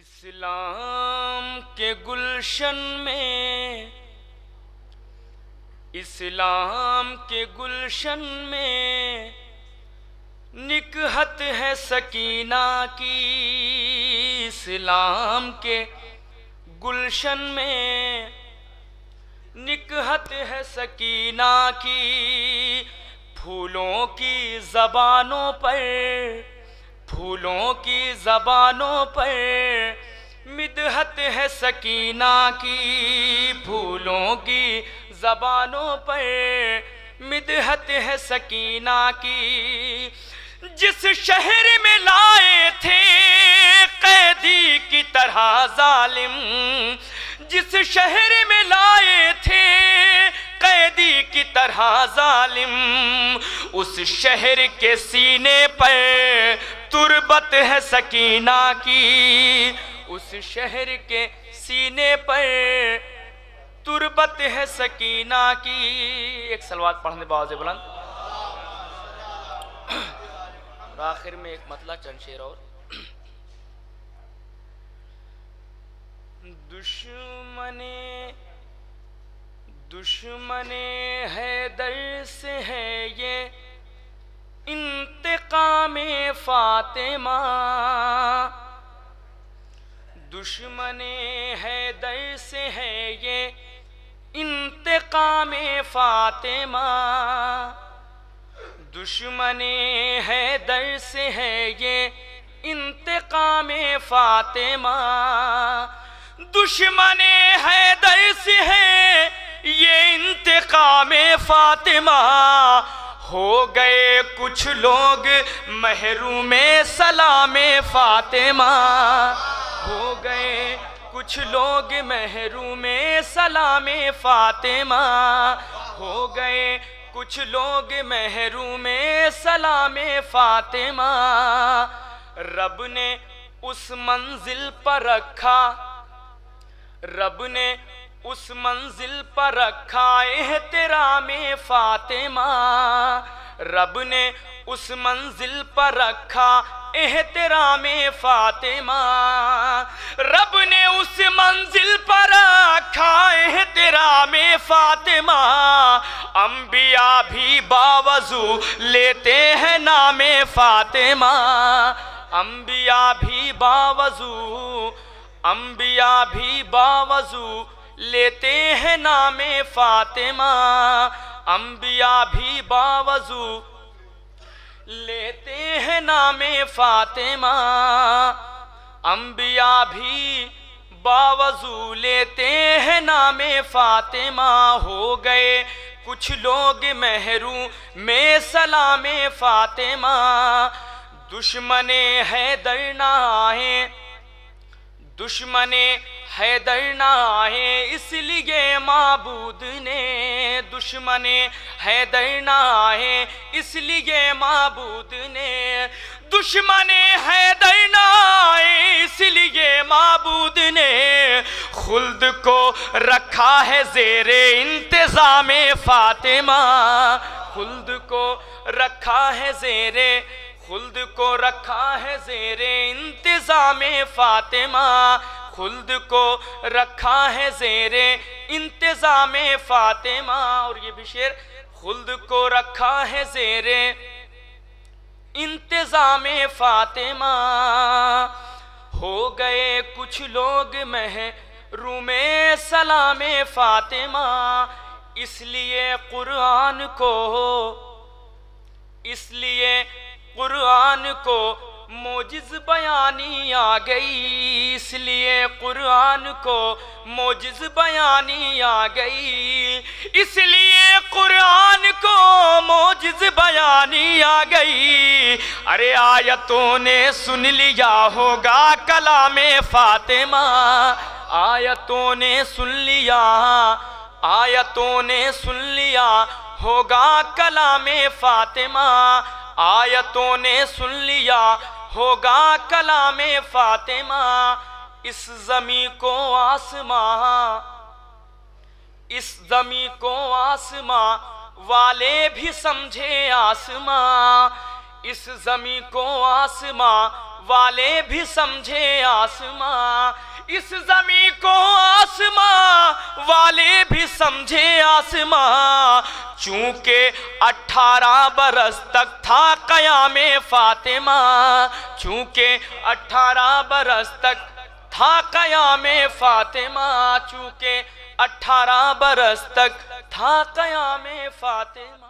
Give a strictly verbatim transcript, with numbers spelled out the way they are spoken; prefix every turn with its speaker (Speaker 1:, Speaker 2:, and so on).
Speaker 1: اسلام کے گلشن میں اسلام کے گلشن میں نکہت ہے سکینہ کی، اسلام کے گلشن میں نکہت ہے سکینہ کی، پھولوں کی زبانوں پر پھولوں کی زبانوں پر مدحت ہے سکینہ کی، پھولوں کی زبانوں پر مدحت ہے سکینہ کی، جس شہر میں لائے تھے قیدی کی طرح ظالم، جس شہر میں لائے تھے قیدی کی طرح ظالم، اس شہر کے سینے پر تربت ہے سکینہ کی، اس شہر کے سینے پر تربت ہے سکینہ کی۔ ایک صلوات پڑھنے باوز بلند، اور آخر میں ایک مطلع چند شعر اور۔ دشمن دشمن حیدر سے ہے یہ انتقام فاطمہ، دشمن حیدر سے ہے یہ انتقام فاطمہ، دشمن حیدر سے ہے یہ انتقام فاطمہ، دشمن حیدر سے ہے یہ انتقام فاطمہ، ہو گئے کچھ لوگ محروم سلام فاطمہ، ہو گئے کچھ لوگ محروم سلام فاطمہ، ہو گئے کچھ لوگ محروم سلام فاطمہ، رب نے اس منزل پر رکھا رب نے اس منزل پر رکھا احترام فاطمہ، رب نے اس منزل پر رکھا احترام فاطمہ، رب نے اس منزل پر رکھا احترام فاطمہ، انبیاء بھی باوضو لیتے ہیں نام فاطمہ، انبیاء بھی باوضو انبیاء بھی باوضو لیتے ہیں نام فاطمہ، انبیاء بھی باوضو لیتے ہیں نام فاطمہ، انبیاء بھی باوضو لیتے ہیں نام فاطمہ، ہو گئے کچھ لوگ محروم میں سلام فاطمہ، دشمن حیدر نہ آئیں دشمن حیدر نہ آئیں اس لیے معبود نے، دشمن حیدر نہ آئیں اس لیے معبود نے، دشمن حیدر نہ آئیں اس لیے معبود نے، خلد کو رکھا ہے زیر انتظام فاطمہ، خلد کو رکھا ہے زیر خلد کو رکھا ہے زیر انتظام فاطمہ، خلد کو رکھا ہے زیر انتظام فاطمہ، اور یہ بھی شعر، خلد کو رکھا ہے زیر انتظام فاطمہ، ہو گئے کچھ لوگ محروم سلام فاطمہ، اس لیے قرآن کو اس لیے قرآن کو موجز بیانی آ گئی، اس لیے قرآن کو موجز بیانی آ گئی، اس لیے قرآن کو موجز بیانی آ گئی، ارے آیتوں نے سن لیا ہوگا کلام فاطمہ، آیتوں نے سن لیا آیتوں نے سن لیا ہوگا کلام فاطمہ، آیتوں نے سن لیا ہوگا کلام فاطمہ، اس زمین کو آسماں اس زمین کو آسماں والے بھی سمجھے آسماں، اس زمین کو آسماں والے بھی سمجھے آسماں، اس زمین کو آسماں والے بھی سمجھے آسماں، چونکہ اٹھارہ برس تک تھا قیام فاطمہ، چونکہ اٹھارہ برس تک تھا قیام فاطمہ، چونکہ اٹھارہ برس تک تھا قیام فاطمہ۔